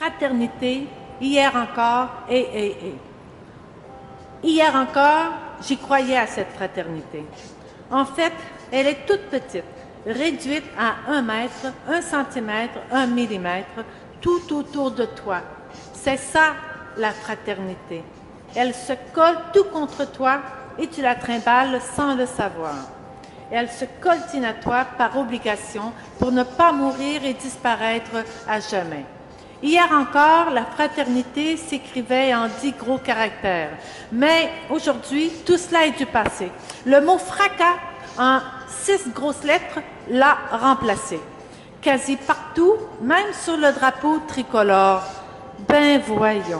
fraternité, hier encore, Hier encore, j'y croyais à cette fraternité. En fait, elle est toute petite, réduite à 1 mètre, 1 centimètre, 1 millimètre, tout autour de toi. C'est ça, la fraternité. Elle se colle tout contre toi et tu la trimbales sans le savoir. Elle se coltine à toi par obligation pour ne pas mourir et disparaître à jamais. Hier encore, la fraternité s'écrivait en 10 gros caractères. Mais aujourd'hui, tout cela est du passé. Le mot fracas, en 6 grosses lettres, l'a remplacé. Quasi partout, même sur le drapeau tricolore. Ben voyons.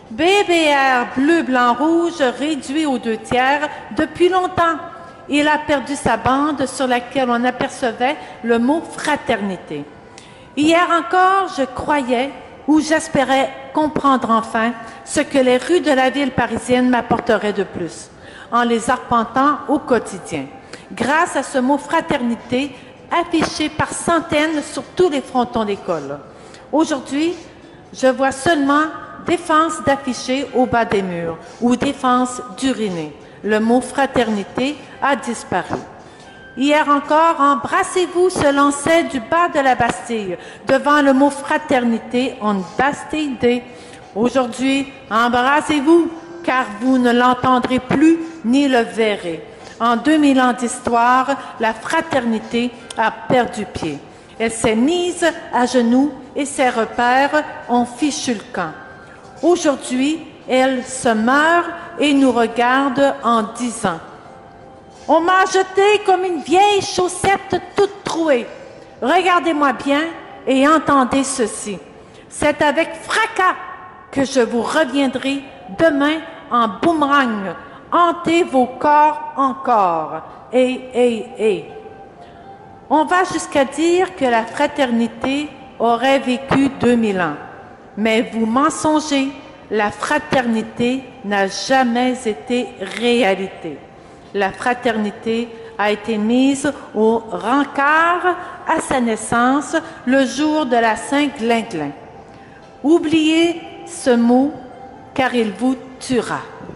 BBR bleu, blanc, rouge, réduit aux 2 tiers depuis longtemps. Il a perdu sa bande sur laquelle on apercevait le mot fraternité. Hier encore, je croyais ou j'espérais comprendre enfin ce que les rues de la ville parisienne m'apporteraient de plus, en les arpentant au quotidien, grâce à ce mot fraternité affiché par centaines sur tous les frontons d'école. Aujourd'hui, je vois seulement défense d'afficher au bas des murs ou défense d'uriner. Le mot fraternité a disparu. Hier encore, embrassez-vous se lançait du bas de la Bastille. Devant le mot fraternité, on bastille. Aujourd'hui, embrassez-vous, car vous ne l'entendrez plus ni le verrez. En 2000 ans d'histoire, la fraternité a perdu pied. Elle s'est mise à genoux et ses repères ont fichu le camp. Aujourd'hui, elle se meurt et nous regarde en disant: on m'a jeté comme une vieille chaussette toute trouée. Regardez-moi bien et entendez ceci. C'est avec fracas que je vous reviendrai demain en boomerang. Hantez vos corps encore. On va jusqu'à dire que la fraternité aurait vécu 2000 ans. Mais vous mensongez, la fraternité n'a jamais été réalité. La fraternité a été mise au rencard à sa naissance le jour de la Saint-Glinglin. Oubliez ce mot, car il vous tuera.